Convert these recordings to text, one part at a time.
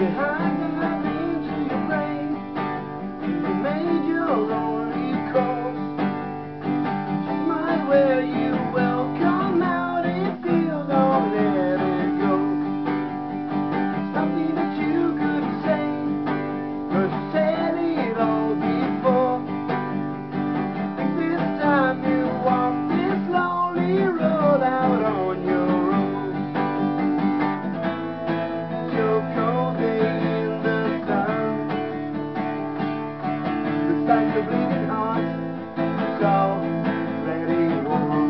behind the left into your brain. You made your only course. Might wear you well, come out and feel, don't let it go. Something that you could say, but you said it all before. Think this time you walk this lonely road out on your own. Your cold day in the sun, looks like a bleeding heart, it's already warm.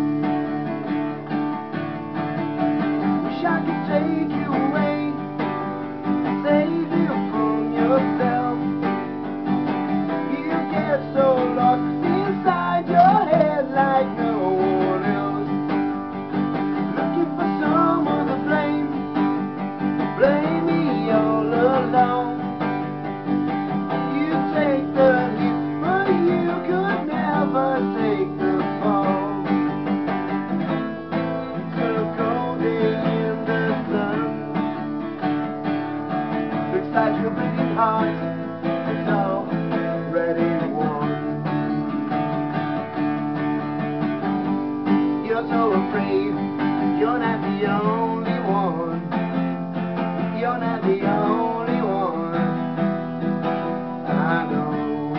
Wish I could take you away, save you from yourself. You get so lost inside your head like no one else. Looking for someone to blame, blame me all alone. You take the hit, but you could never take the fall. Took all day in the sun, looks like a bleeding heart, it's already warm. You're so afraid, you're not the only one. You're not the only one, I know.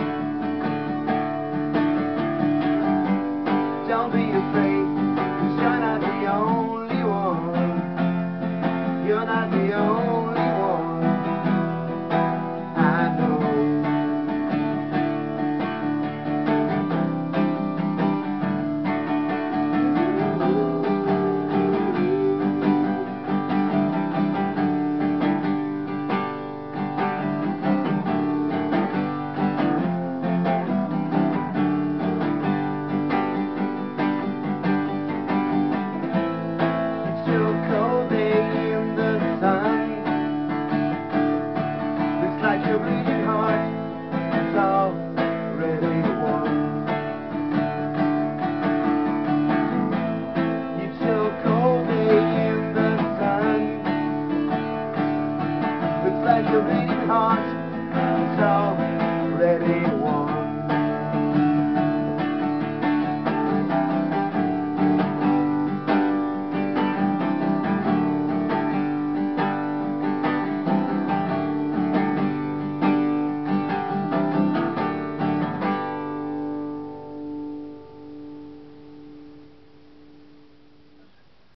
Don't be afraid, 'cause you're not the only one. You're not the only one.